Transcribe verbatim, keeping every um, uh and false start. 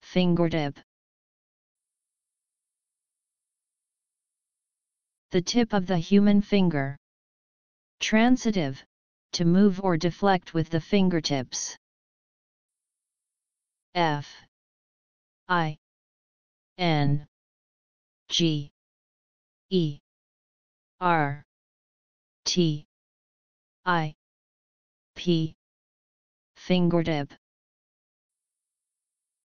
fingertip. The tip of the human finger. Transitive, to move or deflect with the fingertips. F I N G E R T I P. Fingertip.